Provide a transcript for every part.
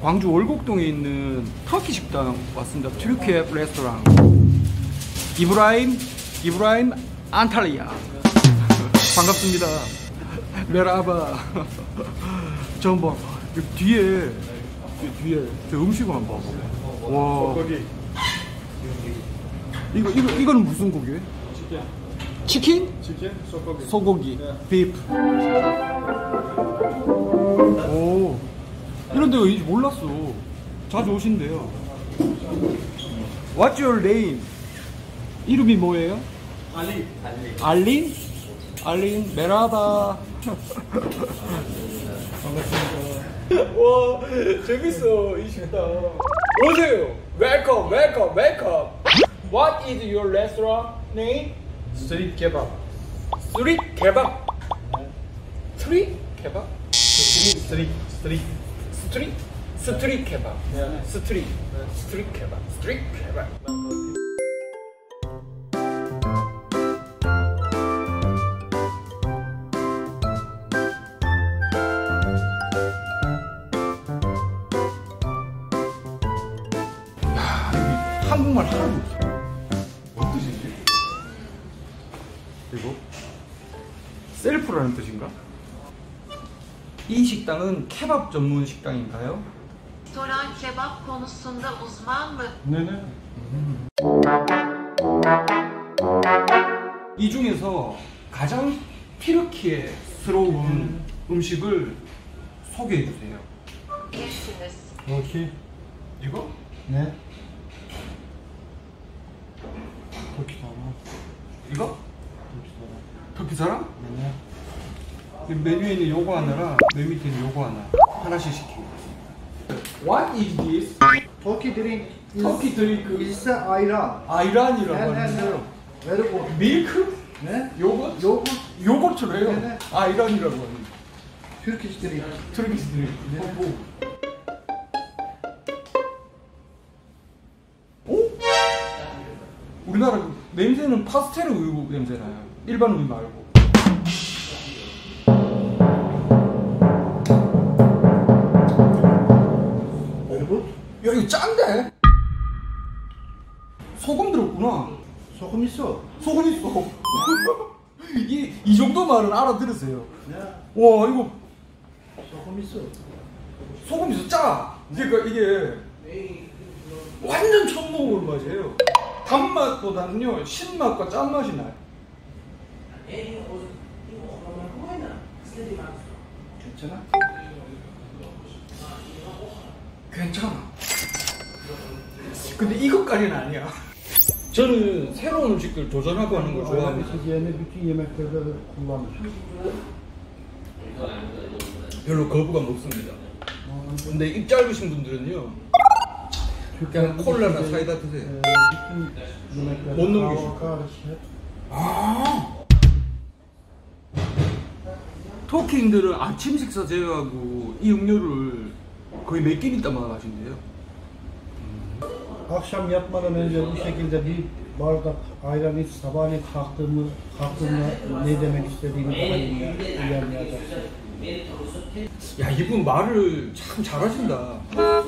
광주 월곡동에 있는 터키 식당 왔습니다. 튀르키예 레스토랑. 이브라임 안탈리아. 반갑습니다. 메라바. 저 뭐 뒤에 저 음식을 한번 봐봐. 와. 이거는 무슨 고기예요? 치킨? 소고기. 비프. 오. 이런 데가 있는지 몰랐어. 자주 오신대요. What's your name? 이름이 뭐예요? 알린? 메라바. 반갑습니다. 와, 재밌어, 이 식당. 오세요. Welcome. What is your restaurant name? Street kebab. Street kebab. Street kebab? Street. Street kebab. Yeah. Street kebab. 야, 여기 한국말 하나도 없어. 뭔 뜻이지? 그리고 셀프라는 뜻인가? 이 식당은 케밥 전문 식당인가요? Restoran kebap konusunda uzman mı? 네네. 이 중에서 가장 튀르키예스러운 음식을 소개해 주세요. Bilirsiniz. 오케이. 이거? 네. 터키 사람. 이거? 터키 사람. 터키 사람? 네네. 메뉴에 있는 요거 하나랑 맨 밑에 있는 요거 하나씩 시키고. What is this? 터키 드링크. 터키 드링크. 일세 아이란. 아이란이라고 네, 하는데요. Very good. 밀크? 네. 요거? 요거트래요. 네네. 아이란이라고 하는. Turkish drink. 트르키스 드링크. 네. 오? 우리나라 냄새는 파스텔 우유 냄새 나요. 일반 우유 말고. Very good. 야, 이거 짠데? 소금 들었구나. 소금 있어. 소금 있어. 이 정도 말은 알아들으세요. 네. 와, 이거 소금 있어. 소금 있어 짜. 그러니까 이게 완전 처음 먹어보는 맛이에요. 단맛보다는요 신맛과 짠맛이 나요. 괜찮아? 괜찮아. 근데 이것까지는 아니야. 저는 새로운 음식들 도전하고 하는 걸 좋아합니다. Siz yerine bütün yemeklerde kullanır. 별로 거부감 없습니다. 근데 입 짧으신 분들은요 그냥 콜라나 사이다 드세요. Bütün yemeklerde 못 넘기시고. kahve, 아 터키인들은 아침 식사 제외하고 이 음료를 거의 몇 끼니 따마 마신대요. Akşam yatmadan önce bu şekilde bir bardak ayran iç, sabahleyin kalktığında ne demek istediğini uyanmayacaksın. 야, 이분 말을 참 잘하신다.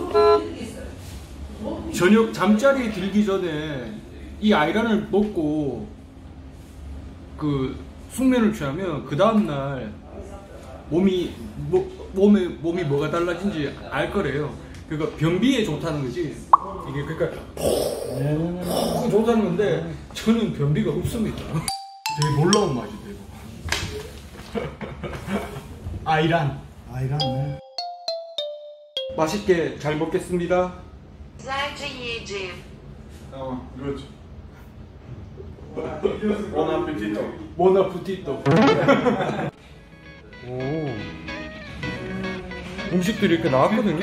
저녁 잠자리에 들기 전에 이 아이란을 먹고 그 숙면을 취하면 그 다음날 몸이 뭐가 달라진지 알 거래요. 그러니까 변비에 좋다는 거지. 이게 그러니까 푹 좋다는 건데 저는 변비가 없습니다. 되게 놀라운 맛이에요. 아이란. Ayran ne? 맛있게 잘 먹겠습니다. Güzelce yiyeceğim. Tamam, good. Buon appetito. Buon appetito. 오. 음식들이 이렇게 나왔거든요.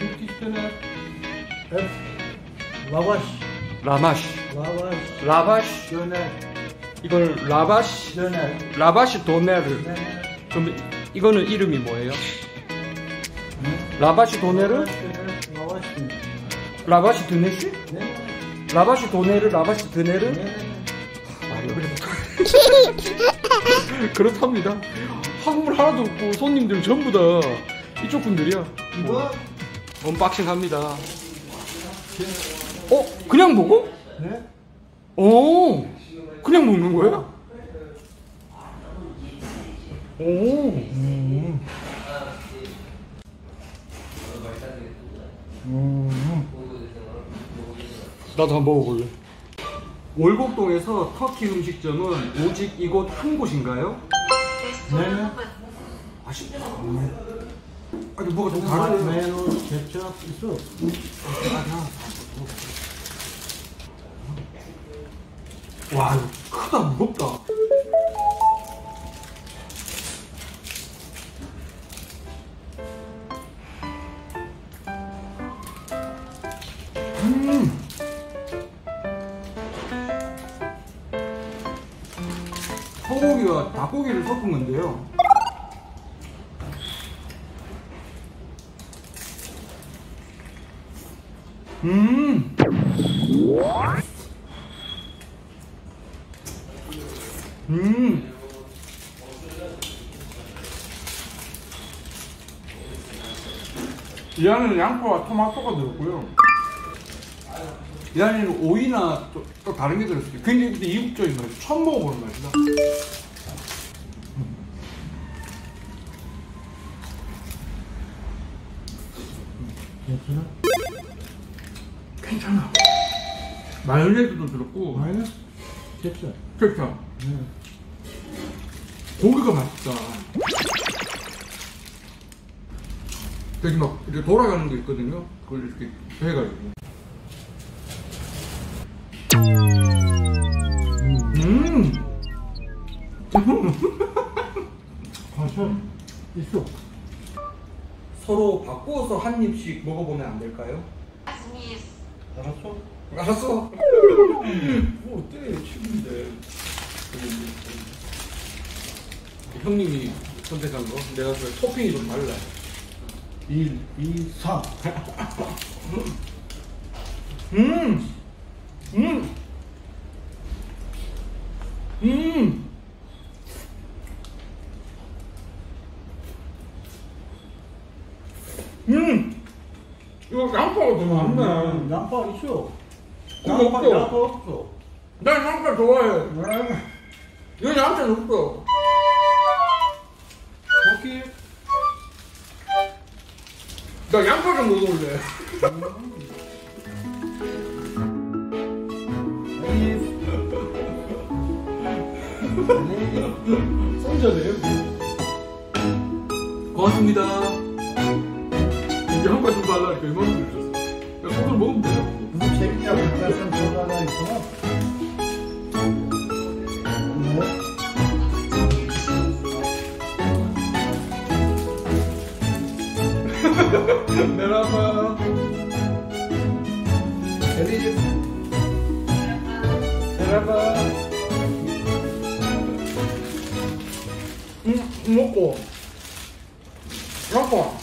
Evet. Lavaş. 라마시. Lavaş. 라바시. Döner. 이걸 라바시. Döner. 라바시 도네르. 그럼 이거는 이름이 뭐예요? 라바시 도네르? Lavaş mı? 라바시 드네시? Ne? 라바시 도네르, 라바시 드네르? Ne? 말이 어렵다. 그렇답니다. 한국말 하나도 없고 손님들 전부 다 이쪽 분들이야. Bu 언박싱 합니다. 그냥 먹어? 네? 그냥 먹는 거예요? 나도 한번 먹어볼래. 월곡동에서 터키 음식점은 오직 이곳 한 곳인가요? 네. 아쉽다. 아니 뭐가 좀 다르네. 메뉴 케첩 있어. 와 이거 크다. 무겁다. 소고기와 닭고기를 섞은 건데요. 이 안에는 양파와 토마토가 들었고요. 이 안에는 오이나 또 다른 게 들었어요. 굉장히 근데 이국적인 맛이에요. 처음 먹어보는 맛이다. 괜찮아? 괜찮아. 마요네즈도 들었고. 마요네즈? 케첩. 케첩. 고기가 맛있다. 되게 막 이렇게 돌아가는 거 있거든요. 그걸 이렇게 해가지고. 가서 있어. 서로 바꾸어서 한 입씩 먹어보면 안 될까요? Азмис. 알았어? 알았어. 뭐 어때? 친구인데. 형님이 선택한 거. 내가 그 토핑이 좀 달라. 1, 2, 3. 이거 양파가 더 많네. 양파 있어. 그거 없어. 양파 없어. 난 양파 좋아해. 네. 여기 양파 없어. 오케이. 나 양파 좀 먹어볼래. 손자래요? 고맙습니다. 이게 양파 좀 달라니까 이만큼 주셨어. 야, 손으로 먹으면 돼요. 무슨 재밌게 하고 있다면 전화가 있구나. 메라바. 에리. 메라바. 먹고. 양파.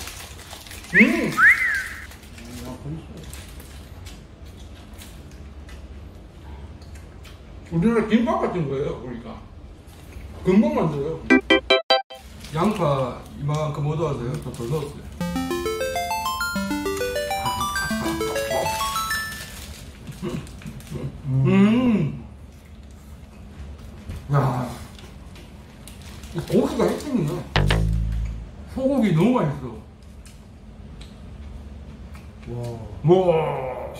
우리나라 김밥 같은 거예요, 그러니까. 금방 만들어요. 양파 이만큼 얻어와서요. 더 넣었어요. 야, 이 고기가 핵심이네. 소고기 너무 맛있어. 와.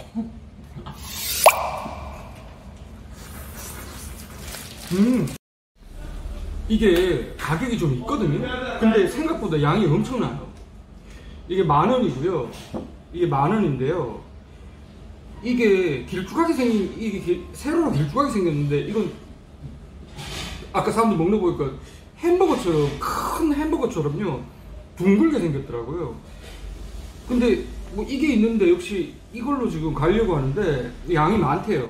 이게 가격이 좀 있거든요. 근데 생각보다 양이 엄청나요. 이게 10,000원이고요. 이게 10,000원인데요. 이게 길쭉하게 생긴, 이게 세로로 길쭉하게 생겼는데, 이건 아까 사람들 먹는 거 보니까 햄버거처럼, 큰 햄버거처럼요, 둥글게 생겼더라고요. 근데 뭐 이게 있는데 역시 이걸로 지금 가려고 하는데 양이 많대요.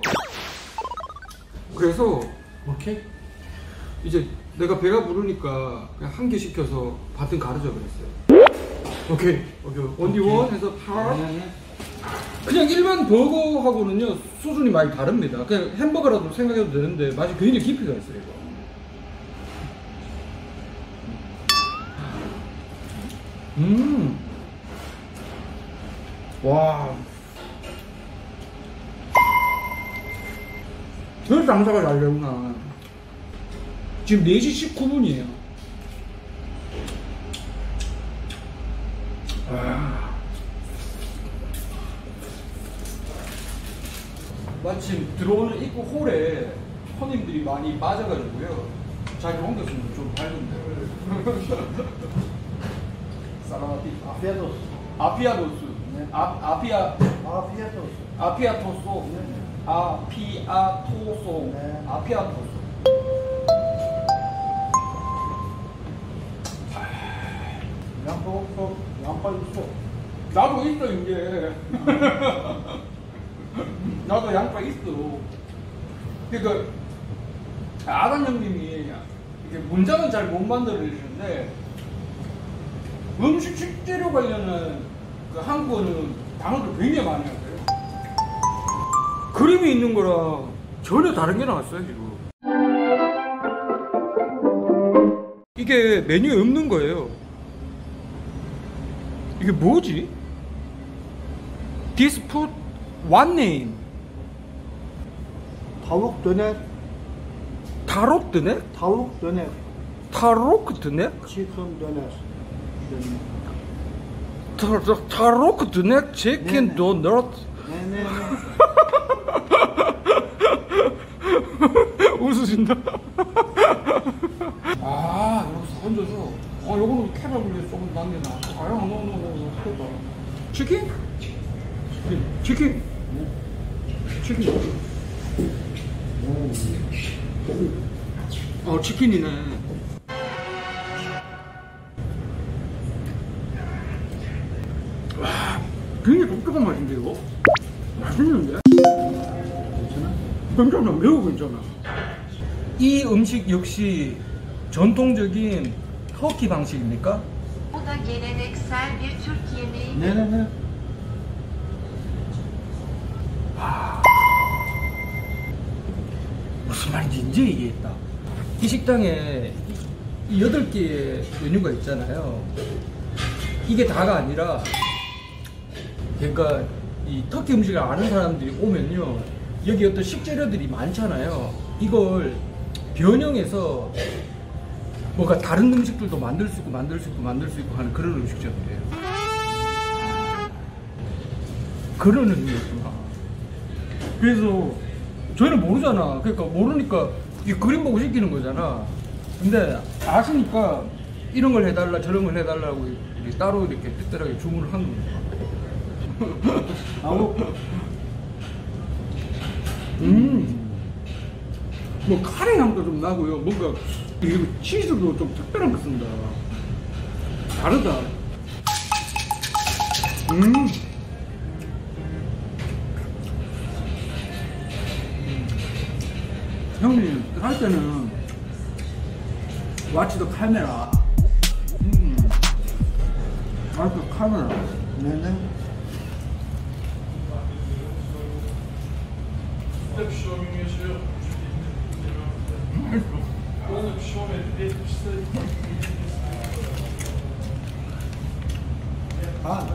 그래서 오케이. 이제 내가 배가 부르니까 그냥 한 개 시켜서 반튼 가르쳐 그랬어요. 오케이. 원디원 해서 파. 그냥 일반 버거하고는요 수준이 많이 다릅니다. 그냥 햄버거라도 생각해도 되는데 맛이 굉장히 깊이가 있어요. 이거. 와. 왜 장사가 잘 되구나. 지금 4시 19분이에요. 마침 들어오는 입구 홀에 손님들이 많이 빠져가지고요. 자기 옮겼으면 좀 밝은데. 사라마티. Afiyet 아피아도스. 네. 아피아. Afiyet olsun. 아피아토소. 네. 아피아토소. 네. 아피아토소. Lampa olsun. Lampa olsun. 나도 있어 이제. 나도 양파 있어. 그러니까 아단 형님이 이게 문장은 잘 못 만들어주시는데 음식 식재료 관련한 그 한국어는 단어를 굉장히 많이 하세요. 그림이 있는 거랑 전혀 다른 게 나왔어요 지금. 이게 메뉴에 없는 거예요. 이게 뭐지? This food one name. Tavuk döner. 타로 드네? Tavuk döner. 타로크 드네? Chicken döner. 타로크 드네? 치킨 네네. 도넛? Ne ne ne. 웃으신다. 아, 여기서 얹어서. 요거는 케밥을 조금 남겨놔. 케밥. 치킨? 치킨. 치킨. 치킨이네. 와, 굉장히 독특한 맛인데요? 맛있는데? 괜찮아? 매우 괜찮아. 이 음식 역시 전통적인 터키 방식입니까? Bu da geleneksel bir Türk yemeği. Ne ne ne. 무슨 말인지 이제 이해했다. 이 식당에 이 8개의 메뉴가 있잖아요. 이게 다가 아니라, 그러니까 이 터키 음식을 아는 사람들이 오면요, 여기 어떤 식재료들이 많잖아요. 이걸 변형해서 뭔가 다른 음식들도 만들 수 있고 하는 그런 음식점이에요. 그런 의미였구나. 그래서 저희는 모르잖아. 그러니까 모르니까 이 그림 보고 시키는 거잖아. 근데 아시니까 이런 걸 해달라 저런 걸 해달라고 이렇게 따로 이렇게 특별하게 주문을 한 겁니다. 뭐 카레 향도 좀 나고요. 뭔가 그리고 치즈도 좀 특별한 거 쓴다. 다르다. 형님 할 때는 와치도 카메라. 와치도 카메라. Ne ne. Burada pişirme geçiyor. Burada pişirme etmişse Ha.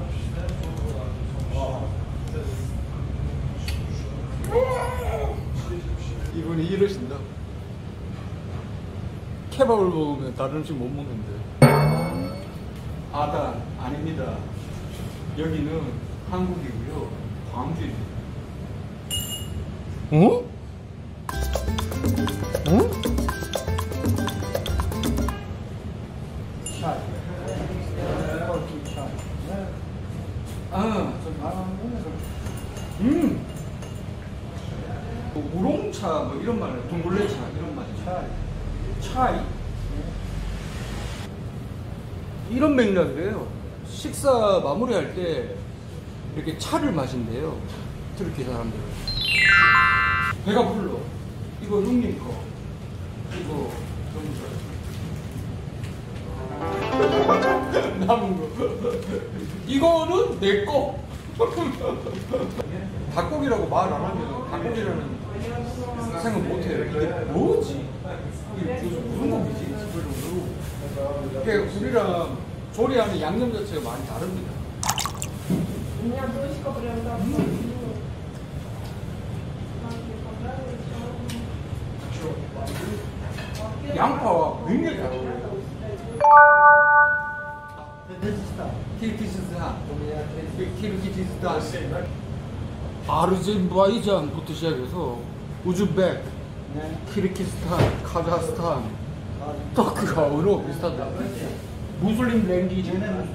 이분이 이러신다. 케밥을 먹으면 다른 음식 못 먹는데. 아다 아닙니다. 여기는 한국이고요. 광주입니다. 어? 어? Çay. Turkey çay. 아, 뭐 우롱차 뭐 이런 말, 동굴레차 이런 말. Çay. 차이? 이런 맥락이래요. 식사 마무리할 때 이렇게 차를 마신대요. 트르키 사람들은. 배가 불러. 이거 형님 거. 이거 형님 거. 남은 거. 이거는 내 거. 닭고기라고 말 안 하면 닭고기라는 생각 못 해요. 이게 뭐지? 이게 무슨 고기지? 싶을 정도로. 이게 우리랑 조리하는 양념 자체가 많이 다릅니다. У меня дочка прям так ходила. 양파와 굉장히 잘 어울려요. 키르기즈스탄, 아르제바이잔부터 시작해서 우즈벡, 키르기스탄, 카자흐스탄, 터키하고로 비슷하다. 무슬림 랭귀지,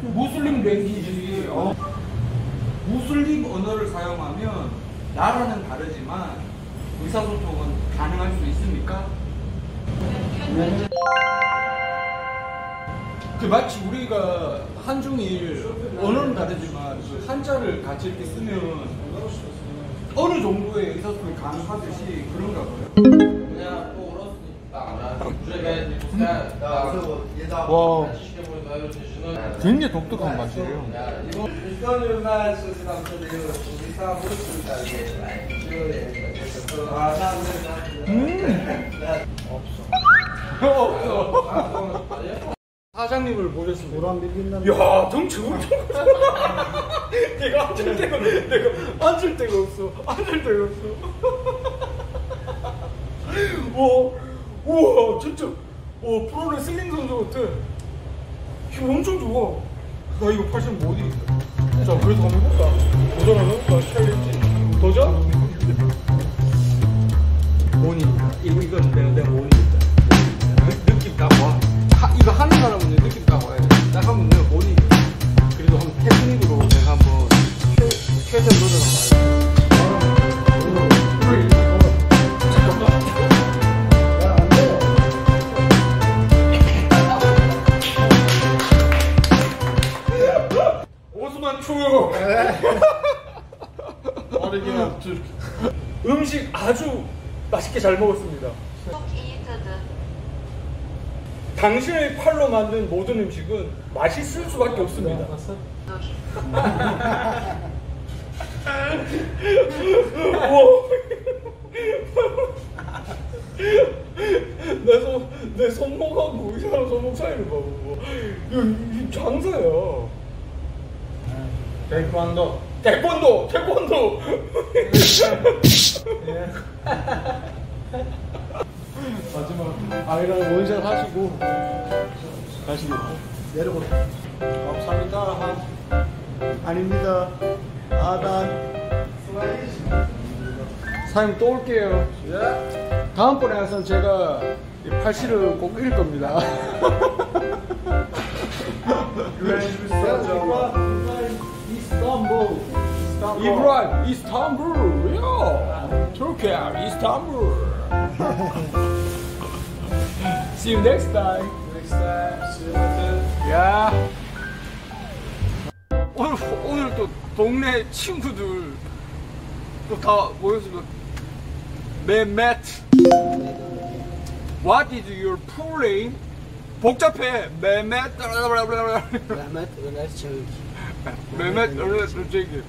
무슬림 언어를 사용하면 나라는 다르지만 의사소통은 가능할 수 있습니까? 그 마치 우리가 한중일 언어는 다르지만 그 한자를 같이 이렇게 쓰면 어느 정도의 의사소통이 가능하듯이 그런가 봐요. 와, 굉장히 독특한 맛이에요. 없어. 사장님을 모셨습니다. Buran bilginden 야, 덩치 엄청 크다. 내가 앉을 데가 없어. 우와, 진짜. 프로레슬링 선수 같아. 힘 엄청 좋아. 나 이거 80 못 이기겠다. 자, 그래도 한번 해볼까? 도전해볼까? 챌린지. 도전? 모니. 이건 내가 모니겠다. 느낌 딱 와. 이거 하는 사람은 느낌 딱 와야 돼. 딱 하면 내가 모니. 그래도 한번 테크닉으로 내가 한번 최선 도전을 오스만 추요. 어리기나 음식 아주 맛있게 잘 먹었습니다. Çok iyi tadı. 당신의 팔로 만든 모든 음식은 맛있을 수밖에 없습니다. 내 손목하고 이 사람 손목 사이를 봐. 이거 장사야. 태권도. 마지막 아이랑 원샷 하시고 가시겠죠? 내려보자. 감사합니다. 아닙니다. 아단. 사장님 또 올게요. 다음번에 와서는 제가 이 팔씨를 꼭 읽을 겁니다. 이브라임, 이스탄불, 야, 터키, 이스탄불. See you next time. See you later. 야. 오늘 또 동네 친구들 또 다 모였습니다. 메맷. What is your full name? 복잡해. 메맷. 메멧 은혜스럽게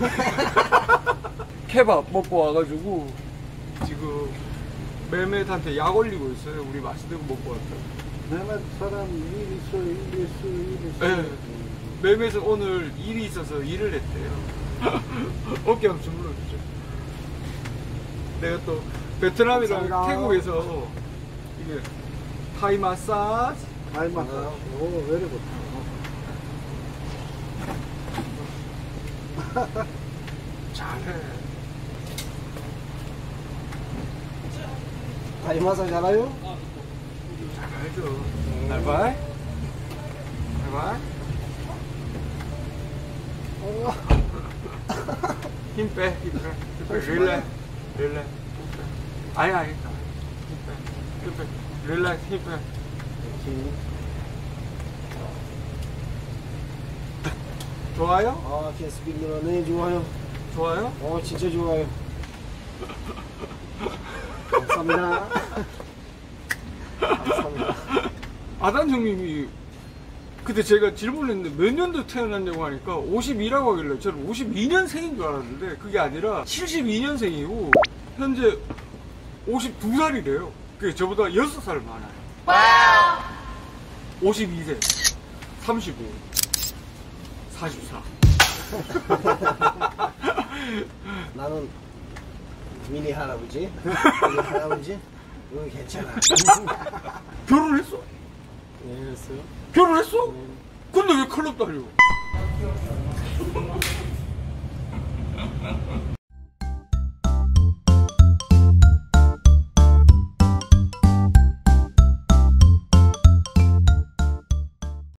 케밥 먹고 와가지고 지금 메멧한테 약 올리고 있어요. 우리 맛있는 거 먹고 왔다. Mehmet 사람 일 있어, 일 있어. 네. 메멧은 오늘 일이 있어서 일을 했대요. 어깨 한번 주물러주죠. 내가 또 베트남이랑 감사합니다. 태국에서 이게 타이 마사지. 아이 맞다. 오, very good. 잘해. 아이 마사지 알아요? 잘 알죠. 바이바이. 바이바이. 힘 빼, 힘 빼. 릴렉. 아니. 힘 빼. 릴렉, 힘 빼. 좋아요? 아, 캐스빌러 네 좋아요. 좋아요? 진짜 좋아요. 감사합니다. 감사합니다. 아단 형님이 그때 제가 질문했는데 몇 년도 태어났냐고 하니까 52라고 하길래 저는 52년생인 줄 알았는데 그게 아니라 72년생이고 현재 52살이래요. 그게 저보다 6살 많아요. 와우! 52세, 35, 44. 나는 미니 할아버지, 여기 할아버지, 이건 괜찮아. 결혼했어? 네, 했어요. 결혼했어? 근데 왜 클럽 다녀?